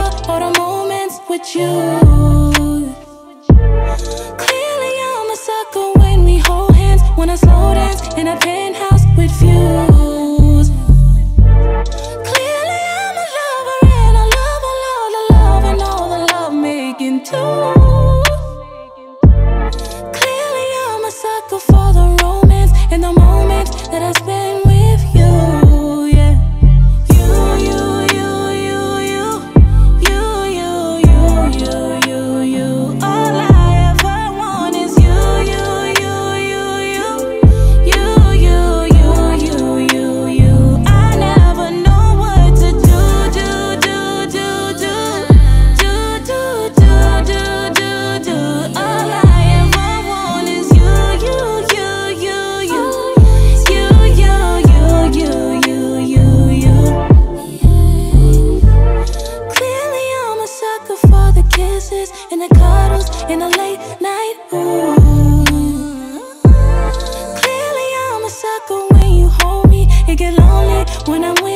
all the moments with you. Clearly I'm a sucker when we hold hands, when I slow dance in a penthouse with views. Clearly I'm a lover and I love all the love and all the love making too. Clearly I'm a sucker for the romance and the moments that I spend with you. Yeah, all I ever want is you. I never know what to do. All I ever want is you. Clearly I'm a sucker for the kisses and the cuddles in the late night. Ooh. Clearly I'm a sucker when you hold me. It get lonely when I'm with